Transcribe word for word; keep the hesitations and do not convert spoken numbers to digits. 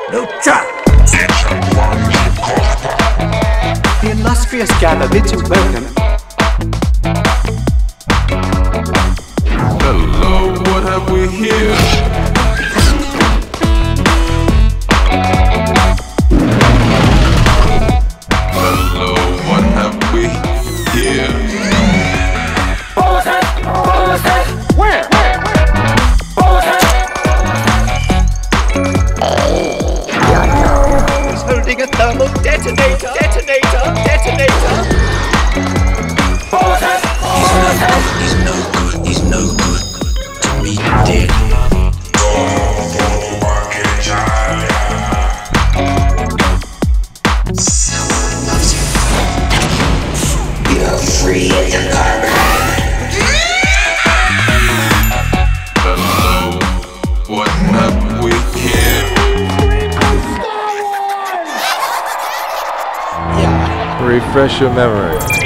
Lucha! The illustrious gather bids you welcome. Hello, what have we here? Hello, what have we here? Bullshit! Bullshit! Where? Where? Bullshit! He's holding a thermal detonator. Detonator. Detonator. Bullshit! Bullshit! He's no good, he's no good to be dead. You're free as a carpet. Hello, what have we here? Refresh your memory.